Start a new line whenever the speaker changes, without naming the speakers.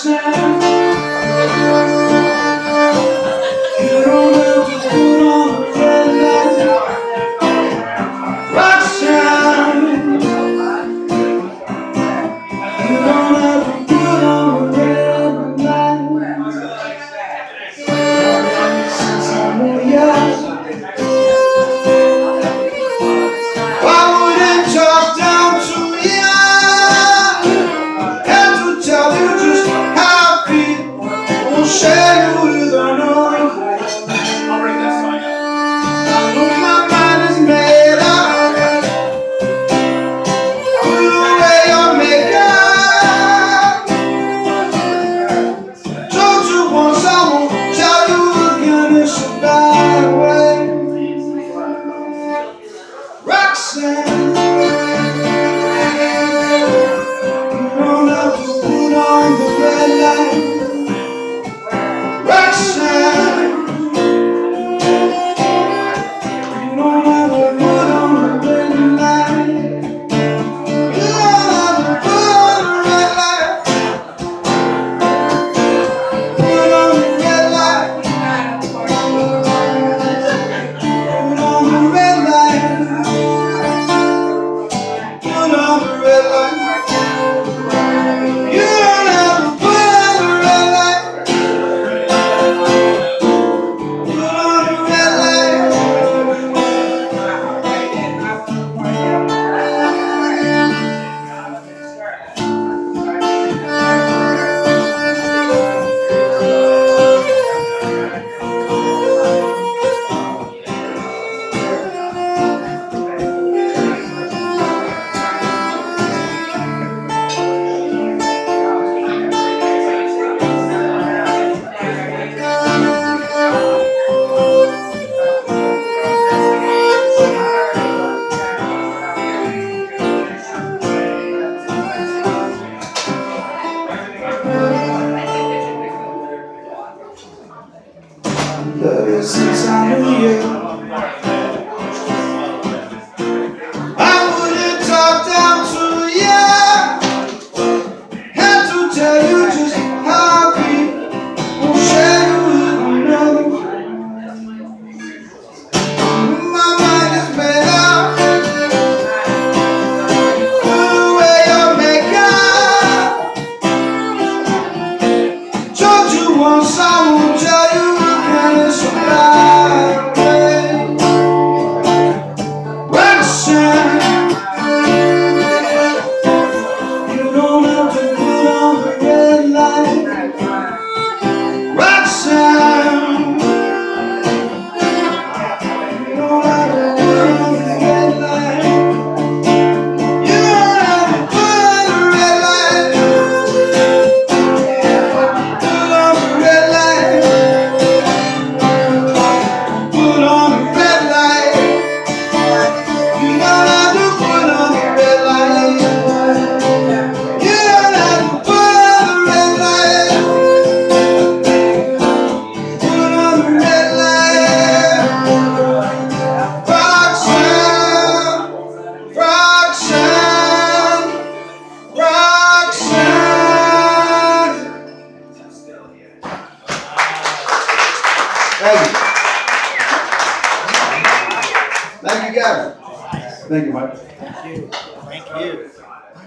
Roxanne, you don't have to put on the red light. Roxanne, you don't have to put on the red light. Since I'm yours, I wouldn't talk down to you. Had to tell you just how I feel. Won't share you with another.
I'll bring this song up.
I know my mind is made up. Put away your makeup. Told you once, I won't tell you again. It's a bad way. Roxanne, you don't have to put on the red light. Roxanne, you don't have to put on the red light. You don't have to put on the red light. Put on the red light. Put on the red light. Put on the red light. You don't have to put on the red light. Put on the red light. Love you since I knew you. I wouldn't talk down to you. Had to tell you just how I feel. Won't share you with another. My mind is made up. Put away your makeup. Told you once, I won't tell you. It's a bad way. Roxanne, you don't have to put on the red light. Roxanne, you don't have to put on the red light. You don't have to put on the red light. Put on the red light. Put on the red light. You don't have to put on the red light. You don't have to put on the red light. Put on the red light. Roxanne, Roxanne, Roxanne. Thank you. Thank you, guys. Thank you, Mike.
Thank you.